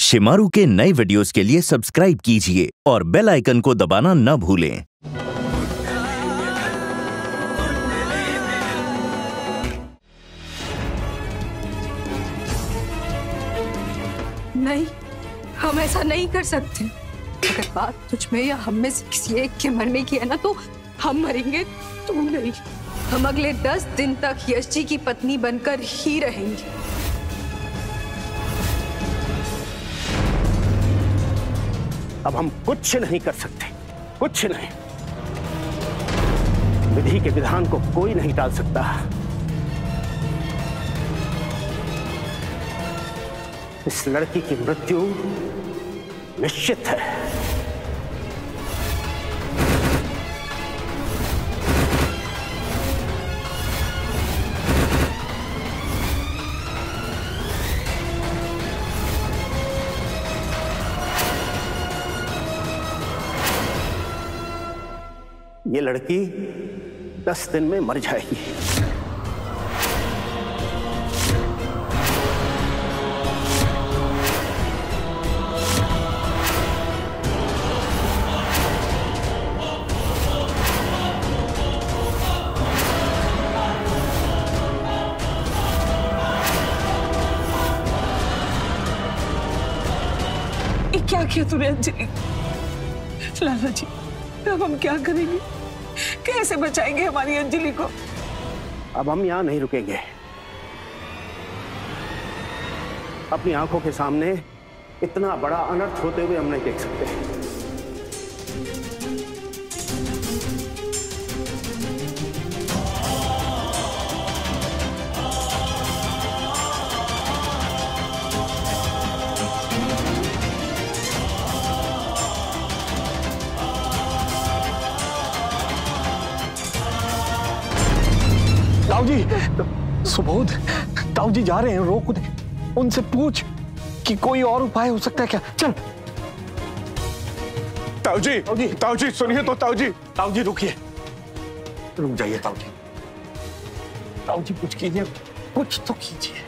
शेमारू के नए वीडियोस के लिए सब्सक्राइब कीजिए और बेल आइकन को दबाना न भूलें। नहीं, हम ऐसा नहीं कर सकते। अगर बात तुझ में या हम में से किसी एक के मरने की है ना, तो हम मरेंगे, तू नहीं। हम अगले 10 दिन तक यश जी की पत्नी बनकर ही रहेंगे। अब हम कुछ नहीं कर सकते, कुछ नहीं। विधि के विधान को कोई नहीं टाल सकता। इस लड़की की मृत्यु निश्चित है। ये लड़की 10 दिन में मर जाएगी। ये क्या किया तूने अंजलि? लाला जी, अब हम क्या करेंगे? कैसे बचाएंगे हमारी अंजलि को? अब हम यहां नहीं रुकेंगे। अपनी आंखों के सामने इतना बड़ा अनर्थ होते हुए हम नहीं देख सकते। ताऊ जी, सुबोध, ताऊ जी जा रहे हैं, रोक उनसे पूछ कि कोई और उपाय हो सकता है क्या। चल। ताऊ जी सुनिए तो। ताऊ जी रुकिए, रुक जाइए ताऊ जी। ताऊ जी कुछ कीजिए, कुछ तो कीजिए।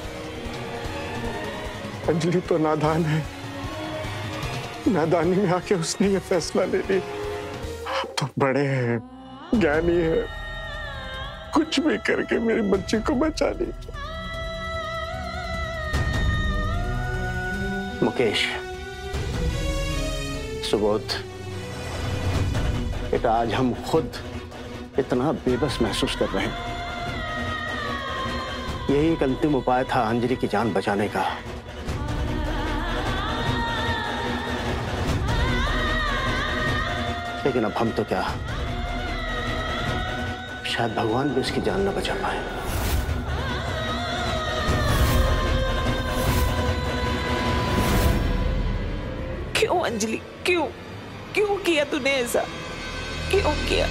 अंजलि तो नादान है, नादानी में आके उसने ये फैसला ले लिया। आप तो बड़े हैं, ज्ञानी है, कुछ भी करके मेरी बच्ची को बचा लीजिए। मुकेश, सुबोध, बेटा, आज हम खुद इतना बेबस महसूस कर रहे हैं। यही एक अंतिम उपाय था अंजलि की जान बचाने का। लेकिन अब हम तो क्या, शायद भगवान भी उसकी जान न बचा पाए। क्यों अंजलि, क्यों क्यों किया तूने ऐसा? क्यों किया?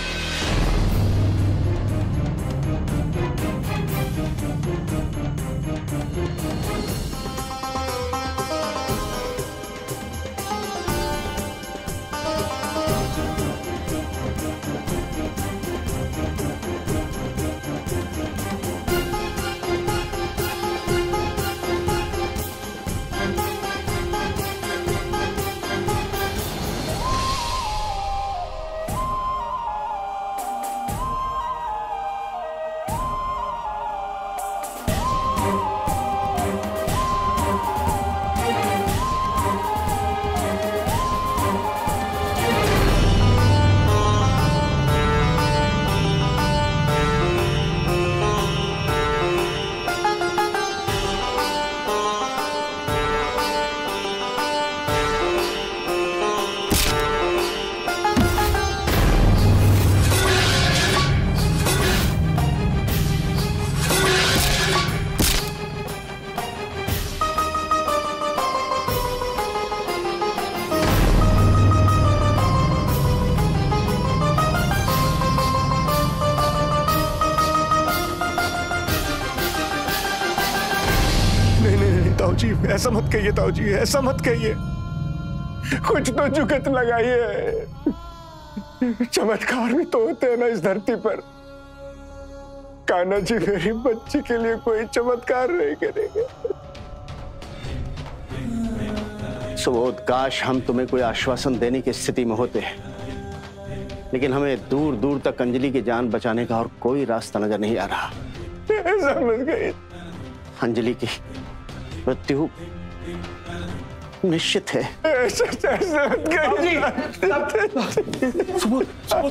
ताऊ जी ऐसा मत कहिए, ताऊ जी ऐसा मत कहिए। कुछ तो जुगत लगाइए। चमत्कार भी तो होते हैं ना इस धरती पर। कान्हा जी मेरी बच्ची के लिए कोई चमत्कार नहीं करेंगे। सुबोध, काश हम तुम्हें कोई आश्वासन देने की स्थिति में होते, लेकिन हमें दूर दूर तक अंजलि की जान बचाने का और कोई रास्ता नजर नहीं आ रहा। समझ गई। अंजलि की मृत्यु निश्चित है। सुबोध,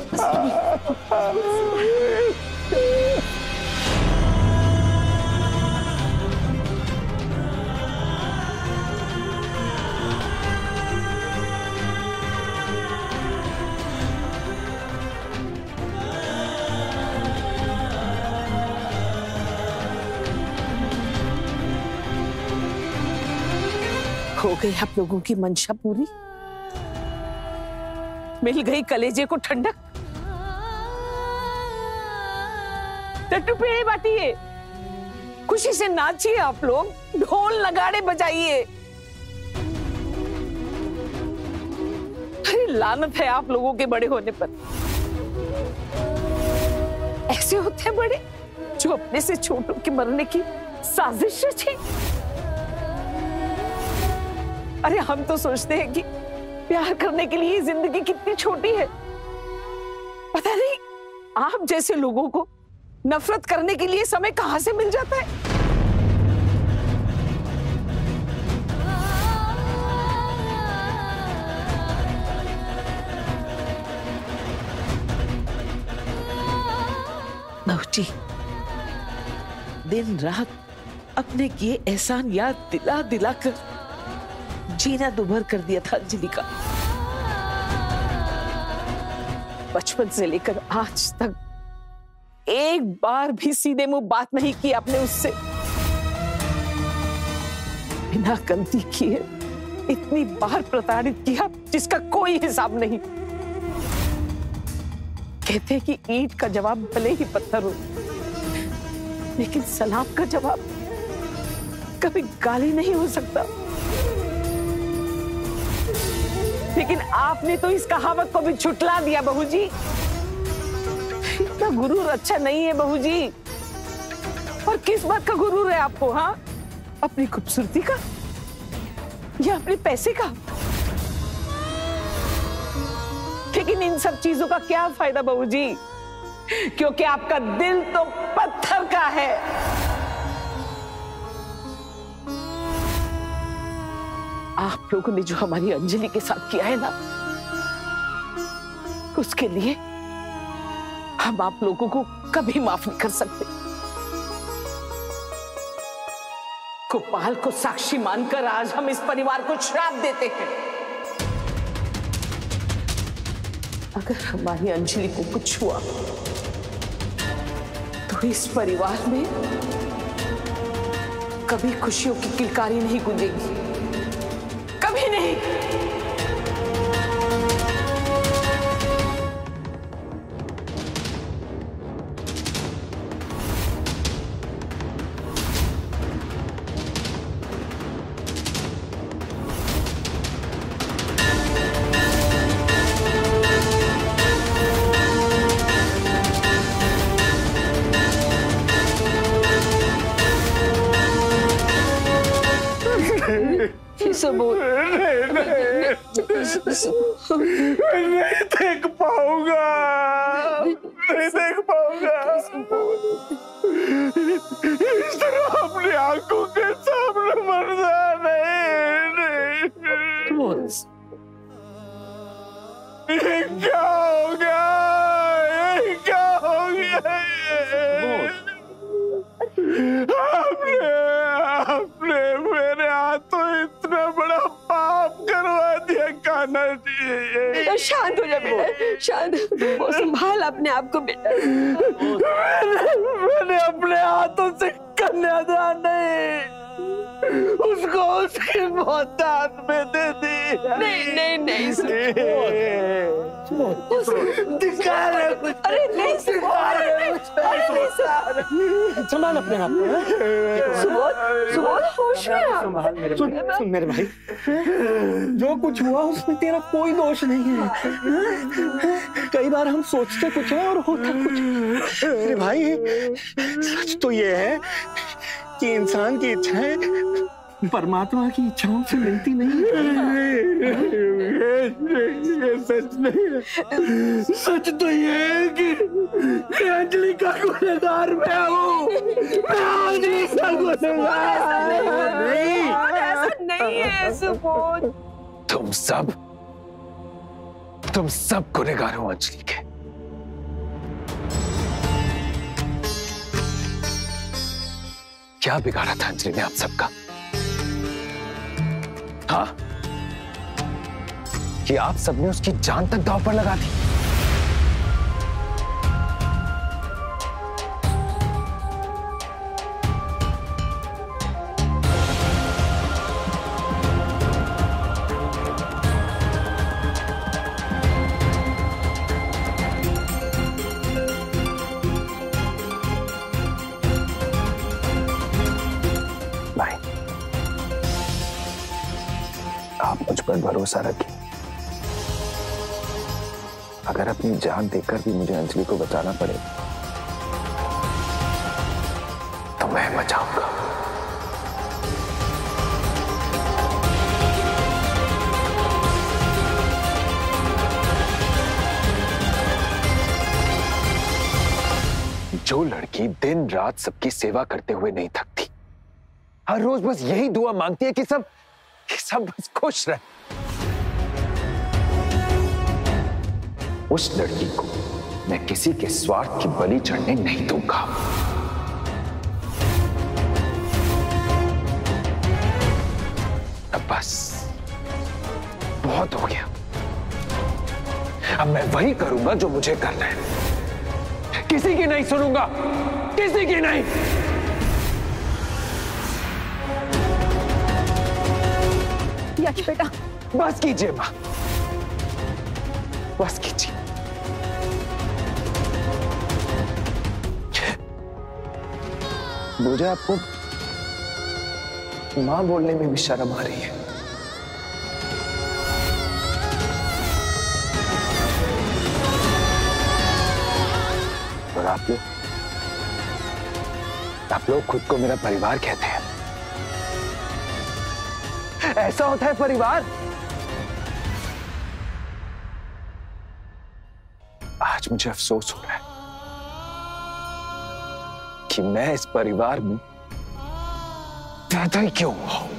हो गई आप लोगों की मंशा पूरी? मिल गई कलेजे को ठंडक? टट्टू पे बाटिए, खुशी से नाचिए आप लोग, ढोल नगाड़े बजाइए। अरे लानत है आप लोगों के बड़े होने पर। ऐसे होते हैं बड़े जो अपने से छोटों के मरने की साजिश रची। अरे हम तो सोचते हैं कि प्यार करने के लिए जिंदगी कितनी छोटी है। पता नहीं आप जैसे लोगों को नफरत करने के लिए समय कहां से मिल जाता है। बहूजी, दिन रात अपने किए एहसान याद दिला दिला कर जीना दुभर कर दिया था अंजलि का। बचपन से लेकर आज तक एक बार भी सीधे मुंह बात नहीं की आपने उससे। बिना गलती किए इतनी बार प्रताड़ित किया जिसका कोई हिसाब नहीं। कहते हैं कि ईंट का जवाब भले ही पत्थर हो, लेकिन सलाम का जवाब कभी गाली नहीं हो सकता। लेकिन आपने तो इस कहावत को भी झुठला दिया बहू जी। इतना गुरूर अच्छा नहीं है बहू जी। और किस बात का गुरूर है आपको? हाँ, अपनी खूबसूरती का या अपने पैसे का? लेकिन इन सब चीजों का क्या फायदा बहू जी, क्योंकि आपका दिल तो पत्थर का है। आप लोगों ने जो हमारी अंजलि के साथ किया है ना, उसके लिए हम आप लोगों को कभी माफ नहीं कर सकते। गोपाल को साक्षी मानकर आज हम इस परिवार को श्राप देते हैं। अगर हमारी अंजलि को कुछ हुआ तो इस परिवार में कभी खुशियों की किलकारी नहीं गूंजेगी, कभी नहीं। सबूत नहीं देख पाऊंगा, नहीं देख पाऊंगा। इस तरह अपनी आंखों के सामने मरना नहीं। ये क्या हो गया? ये क्या हो गया? आपने मेरे हाथों इतना बड़ा पाप करवा दिया कान्हा जी। शांत हो जा बेटा, शांत हो, संभाल अपने आप को बेटा। मैंने अपने हाथों से कन्यादान नहीं, उसको उसकी मौत हाथ में दे दी। नहीं नहीं नहीं अरे नहीं संभाल अपने आप को। सुबोध होश में आ। सुन मेरे भाई, जो कुछ हुआ उसमें तेरा कोई दोष नहीं है। कई बार हम सोचते कुछ है और होता कुछ। मेरे भाई सच तो ये है कि इंसान की इच्छाएं परमात्मा की इच्छाओं से मिलती नहीं है। ये सच नहीं है। सच तो ये है कि अंजलि का गुनहगार मैं हूँ। मैं अंजलि का गुनहगार नहीं। ऐसा नहीं है सुबोध। तुम सब गुनहगार हो अंजलि के। क्या बिगाड़ा था अंजलि ने आप सबका? हाँ, कि आप सबने उसकी जान तक दांव पर लगा दी। आप मुझ पर भरोसा रखिए। अगर अपनी जान देकर भी मुझे अंजलि को बचाना पड़े तो मैं बचाऊंगा। जो लड़की दिन रात सबकी सेवा करते हुए नहीं थकती, हर रोज बस यही दुआ मांगती है कि सब बस खुश रहे, उस लड़की को मैं किसी के स्वार्थ की बलि चढ़ने नहीं दूंगा। अब बस बहुत हो गया। अब मैं वही करूंगा जो मुझे करना है। किसी की नहीं सुनूंगा, किसी की नहीं। यश बेटा, बस कीजिए मां, बस कीजिए। मुझे आपको मां बोलने में भी शर्म आ रही है। और आप लोग खुद को मेरा परिवार कहते हैं। ऐसा होता है परिवार? आज मुझे अफसोस हो रहा है कि मैं इस परिवार में पैदा ही क्यों हुआ हूं।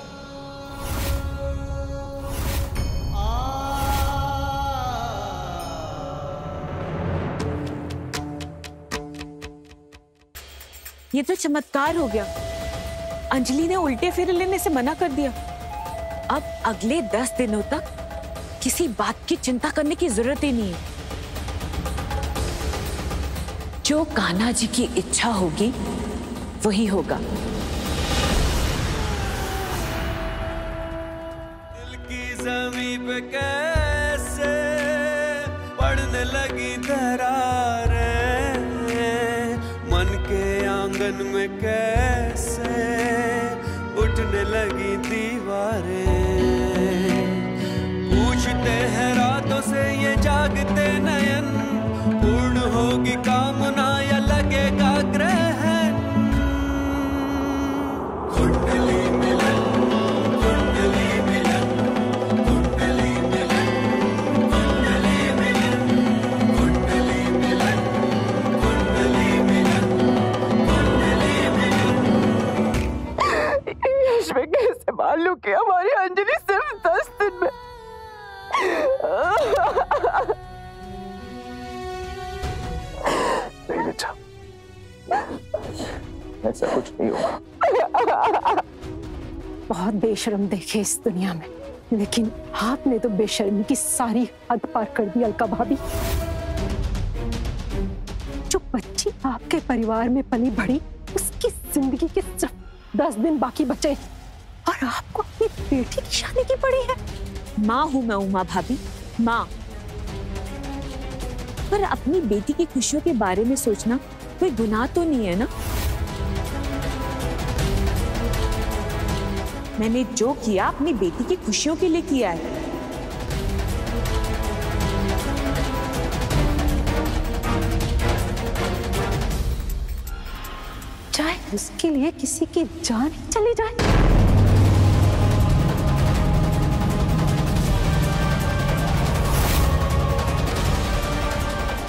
ये तो चमत्कार हो गया। अंजलि ने उल्टे फेरे लेने से मना कर दिया। अब अगले 10 दिनों तक किसी बात की चिंता करने की जरूरत ही नहीं है। जो कान्हा जी की इच्छा होगी वही होगा। दिल की ज़मीं पे कैसे पड़ने लगी दरारें, मन के आंगन में कैसे उठने लगी दीवारें। पूछते हैं रातों से ये जागते नयन, पूर्ण होगी कामना या लगेगा ग्रहण। कुंडली मिलन, कुंडली मिलन, कुंडली मिलन, कुंडली मिलन, कुंडली मिलन, कुंडली मिलन, कुंडली मिलन। यश में कैसे मालूम कि हमारी अंजलि सिर्फ 10 दिन में। नहीं रिचा, ऐसा कुछ नहीं होगा। बहुत बेशर्म देखे इस दुनिया में, लेकिन आपने तो बेशर्मी की सारी हद पार कर दी अलका भाभी। जो बच्ची आपके परिवार में पली बढ़ी, उसकी जिंदगी के सिर्फ 10 दिन बाकी बचे और आपको अपनी बेटी की शादी की पड़ी है। माँ हूं मैं उमा भाभी, माँ। पर अपनी बेटी की खुशियों के बारे में सोचना कोई गुनाह तो नहीं है ना? मैंने जो किया अपनी बेटी की खुशियों के लिए किया है। चाहे उसके लिए किसी की जान ही चली जाए।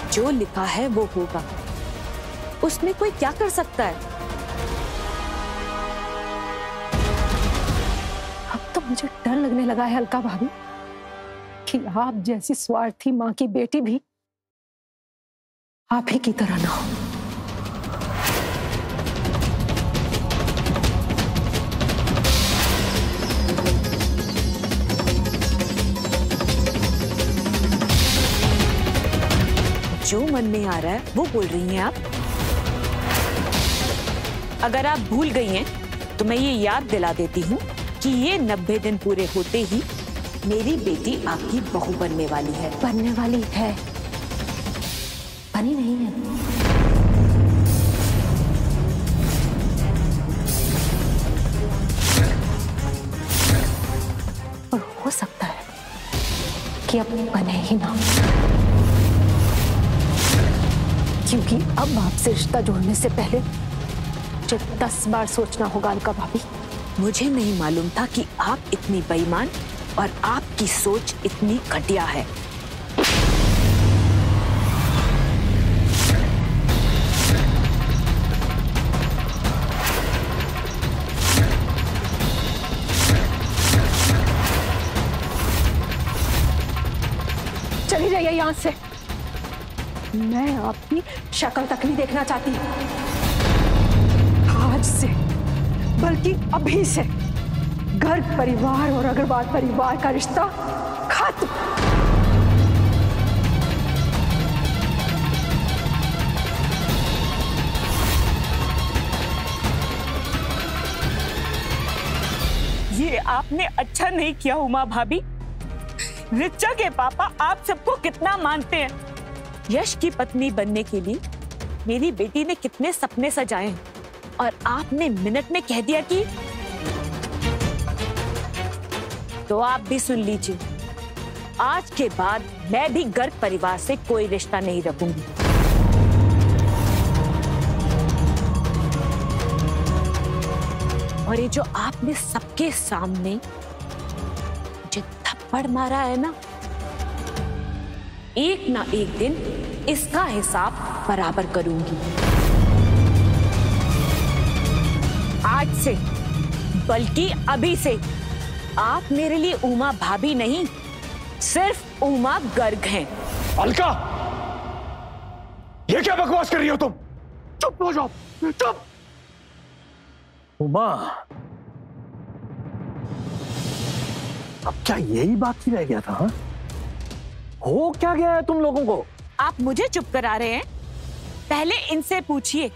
जो लिखा है वो होगा, उसमें कोई क्या कर सकता है। अब तो मुझे डर लगने लगा है अलका भाभी कि आप जैसी स्वार्थी माँ की बेटी भी आप ही की तरह ना हो। जो मन में आ रहा है वो बोल रही हैं आप। अगर आप भूल गई हैं तो मैं ये याद दिला देती हूँ कि ये 90 दिन पूरे होते ही मेरी बेटी आपकी बहू बनने वाली है। बनने वाली है, बनी नहीं है। और हो सकता है कि अब बने ही ना, क्योंकि अब आपसे रिश्ता जोड़ने से पहले मुझे 10 बार सोचना होगा अलका भाभी। मुझे नहीं मालूम था कि आप इतनी बेईमान और आपकी सोच इतनी घटिया है। चली जाइए यहां से, मैं आपकी शक्ल तक नहीं देखना चाहती। आज से, बल्कि अभी से गर्ग परिवार और अग्रवाल परिवार का रिश्ता खत्म। ये आपने अच्छा नहीं किया उमा भाभी। रिचा के पापा आप सबको कितना मानते हैं। यश की पत्नी बनने के लिए मेरी बेटी ने कितने सपने सजाए हैं और आपने मिनट में कह दिया कि। तो आप भी सुन लीजिए, आज के बाद मैं भी गर्ग परिवार से कोई रिश्ता नहीं रखूंगी। और ये जो आपने सबके सामने मुझे थप्पड़ मारा है ना, एक ना एक दिन इसका हिसाब बराबर करूंगी। आज से, बल्कि अभी से आप मेरे लिए उमा भाभी नहीं, सिर्फ उमा गर्ग हैं। अलका, ये क्या बकवास कर रही हो तुम? चुप हो जाओ, चुप। उमा, अब क्या यही बाकी रह गया था? हा? हो क्या गया है तुम लोगों को? आप मुझे चुप करा रहे हैं? पहले इनसे पूछिए।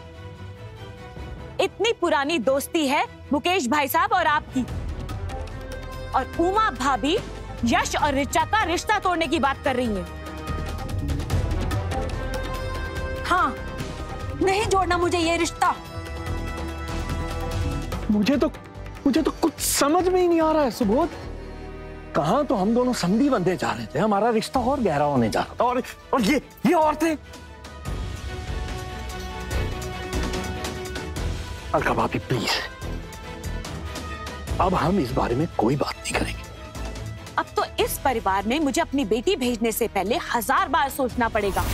इतनी पुरानी दोस्ती है मुकेश भाई साहब और आपकी, और उमा भाभी यश और रिचा का रिश्ता तोड़ने की बात कर रही हैं। हाँ, नहीं जोड़ना मुझे ये रिश्ता। मुझे तो कुछ समझ में ही नहीं आ रहा है सुबोध। कहां तो हम दोनों समधी बनते जा रहे थे, हमारा रिश्ता और गहरा होने जा रहा था, और ये औरतें। अलका भाभी प्लीज, अब हम इस बारे में कोई बात नहीं करेंगे। अब तो इस परिवार में मुझे अपनी बेटी भेजने से पहले 1000 बार सोचना पड़ेगा।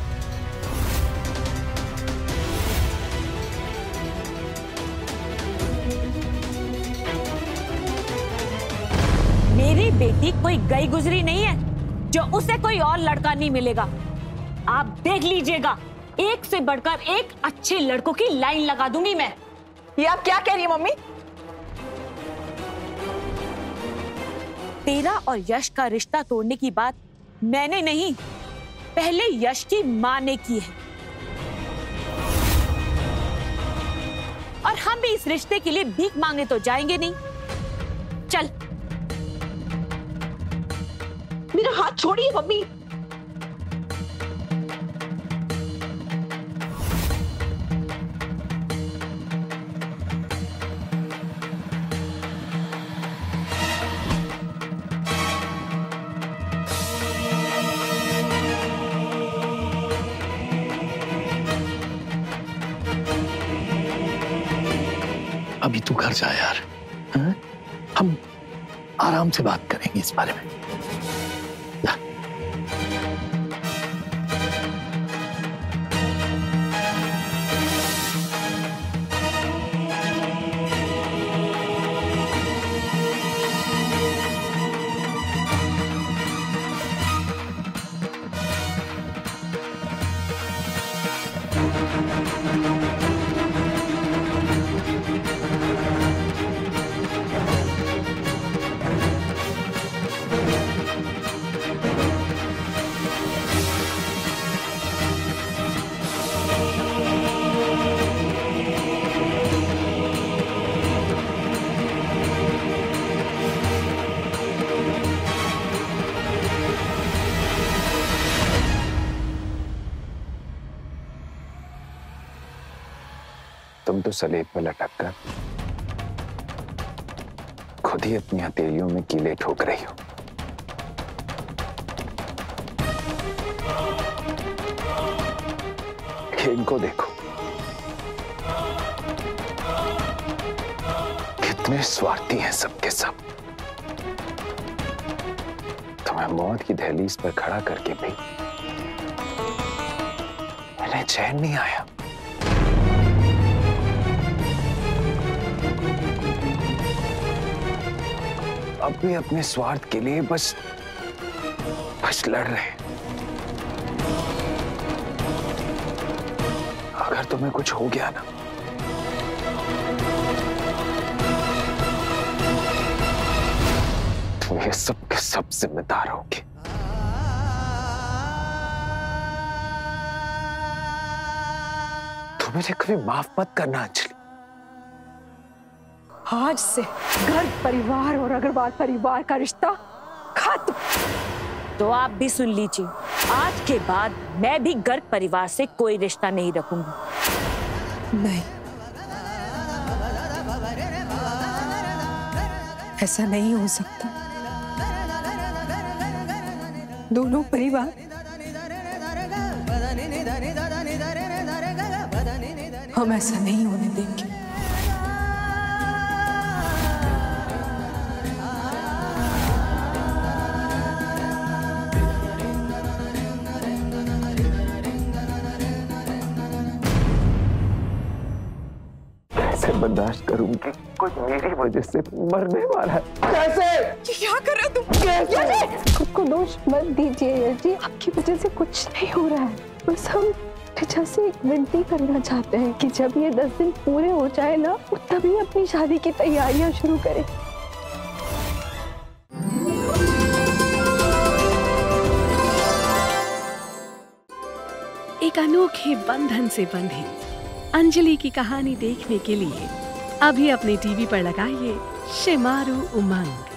मेरी बेटी कोई गई गुजरी नहीं है जो उसे कोई और लड़का नहीं मिलेगा। आप देख लीजिएगा, एक से बढ़कर एक अच्छे लड़कों की लाइन लगा दूंगी मैं। ये आप क्या कह रही है मम्मी? तेरा और यश का रिश्ता तोड़ने की बात मैंने नहीं, पहले यश की मां ने की है। और हम भी इस रिश्ते के लिए भीख मांगे तो जाएंगे नहीं। चल। मेरा हाथ छोड़िए मम्मी। अभी तू घर जा यार, हा? हम आराम से बात करेंगे इस बारे में। जा। तुम तो सलेब पर लटक कर खुद ही अपनी हथेलियों में कीले ठोक रही हो। इनको देखो, कितने स्वार्थी हैं सबके सब। तुम्हें मौत की दहलीज पर खड़ा करके भी इन्हें चैन नहीं आया। अब भी अपने स्वार्थ के लिए बस लड़ रहे हैं। अगर तुम्हें कुछ हो गया ना, तो ये सब के सब जिम्मेदार होंगे। तुम मुझे कभी माफ मत करना अंजलि। आज से गर्ग परिवार और अग्रवाल परिवार का रिश्ता खत्म। तो आप भी सुन लीजिए, आज के बाद मैं भी गर्ग परिवार से कोई रिश्ता नहीं रखूंगी। नहीं, ऐसा नहीं हो सकता। दोनों परिवार हम ऐसा नहीं होने देंगे। कैसे बर्दाश्त करूंगी? कोई मेरी वजह से मरने वाला है। कैसे? क्या कर रहे हो तुम? कैसे? खुद को दोष मत दीजिए यश जी, आपकी वजह से कुछ नहीं हो रहा है। बस हम रिचा से एक विनती करना चाहते हैं कि जब ये 10 दिन पूरे हो जाए ना, तभी अपनी शादी की तैयारियां शुरू करें। एक अनोखे बंधन से बंधी अंजलि की कहानी देखने के लिए अभी अपने टीवी पर लगाइए शेमारू उमंग।